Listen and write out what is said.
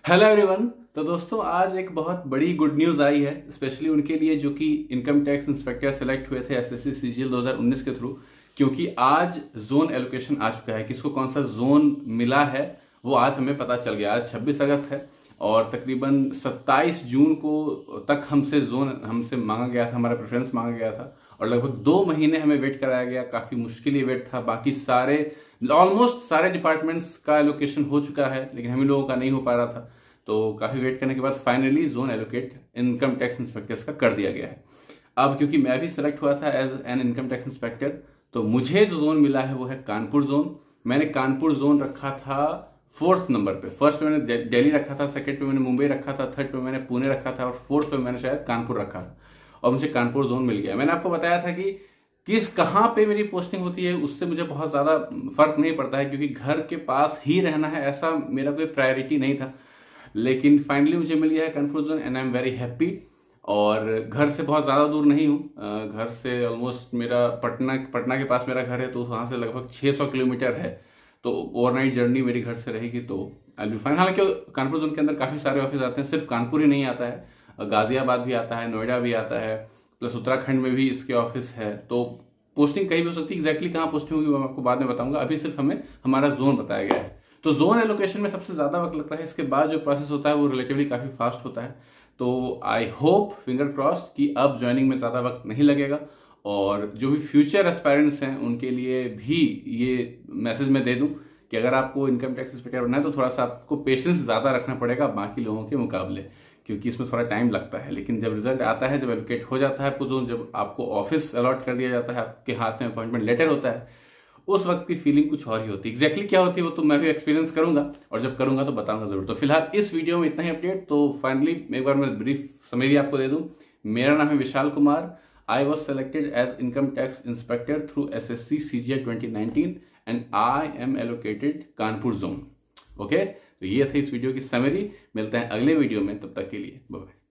Hello everyone. तो दोस्तों आज एक बहुत बड़ी गुड न्यूज आई है, स्पेशली उनके लिए जो कि इनकम टैक्स इंस्पेक्टर सेलेक्ट हुए थे एसएससी सीजीएल 2019 के थ्रू। क्योंकि आज जोन एलोकेशन आ चुका है, किसको कौन सा जोन मिला है वो आज हमें पता चल गया। आज 26 अगस्त है और तकरीबन 27 जून को तक हमसे मांगा गया था, हमारा प्रेफरेंस मांगा गया था और लगभग 2 महीने हमें वेट कराया गया। काफी मुश्किल ये वेट था। बाकी सारे ऑलमोस्ट सारे डिपार्टमेंट्स का एलोकेशन हो चुका है, लेकिन हम लोगों का नहीं हो पा रहा था। तो काफी वेट करने के बाद finally zone allocate income tax inspectors का कर दिया गया है। अब क्योंकि मैं भी सिलेक्ट हुआ था as an income tax inspector, तो मुझे जो जोन मिला है वो है कानपुर जोन। मैंने कानपुर जोन रखा था 4th नंबर पे। फर्स्ट पे मैंने दिल्ली रखा था, सेकंड पे मैंने मुंबई रखा था, थर्ड पे मैंने पुणे रखा था और फोर्थ पे मैंने शायद कानपुर रखा था और मुझे कानपुर जोन मिल गया। मैंने आपको बताया था कि कहाँ पे मेरी पोस्टिंग होती है उससे मुझे बहुत ज्यादा फर्क नहीं पड़ता है, क्योंकि घर के पास ही रहना है ऐसा मेरा कोई प्रायोरिटी नहीं था। लेकिन फाइनली मुझे मिल गया है Kanpur zone and I am very happy. और घर से बहुत ज्यादा दूर नहीं हूँ। घर से ऑलमोस्ट मेरा पटना के पास मेरा घर है, तो वहां से लगभग 600 किलोमीटर है। तो ओवरनाइट जर्नी मेरी घर से रहेगी, तो आई बी फाइन। हालांकि कानपुर जोन के अंदर काफी सारे ऑफिस आते हैं, सिर्फ कानपुर ही नहीं आता है, गाजियाबाद भी आता है, नोएडा भी आता है, प्लस उत्तराखंड में भी इसके ऑफिस है। तो पोस्टिंग कहीं भी हो सकती है। एग्जैक्टली कहाँ पोस्टिंग होगी वो मैं आपको बाद में बताऊंगा। अभी सिर्फ हमें हमारा जोन बताया गया है। तो जोन एलोकेशन में सबसे ज्यादा वक्त लगता है, इसके बाद जो प्रोसेस होता है वो रिलेटिवली काफी फास्ट होता है। तो आई होप फिंगर क्रॉस कि अब ज्वाइनिंग में ज्यादा वक्त नहीं लगेगा और जो भी फ्यूचर एस्पायरेंट्स हैं उनके लिए भी ये मैसेज मैं दे दूं कि अगर आपको इनकम टैक्स इंस्पेक्टर बनना है तो थोड़ा सा आपको पेशेंस ज्यादा रखना पड़ेगा बाकी लोगों के मुकाबले, क्योंकि इसमें थोड़ा टाइम लगता है। लेकिन जब रिजल्ट आता है, जब एलोकेट हो जाता है आपको जोन, जब आपको ऑफिस अलॉट कर दिया जाता है, आपके हाथ में अपॉइंटमेंट लेटर होता है, उस वक्त की फीलिंग कुछ और ही होती है। एग्जैक्टली क्या होती है वो तो मैं भी एक्सपीरियंस करूंगा और जब करूंगा तो बताऊंगा जरूर। तो फिलहाल इस वीडियो में इतना ही अपडेट। तो फाइनली एक बार मैं ब्रीफ समरी आपको दे दूं। मेरा नाम है Vishal Kumar. I was selected as income tax inspector through SSC CGL 2019 and I am allocated Kanpur zone. Okay, तो ये थी इस वीडियो की समरी। मिलते हैं अगले वीडियो में, तब तक के लिए बाय बाय।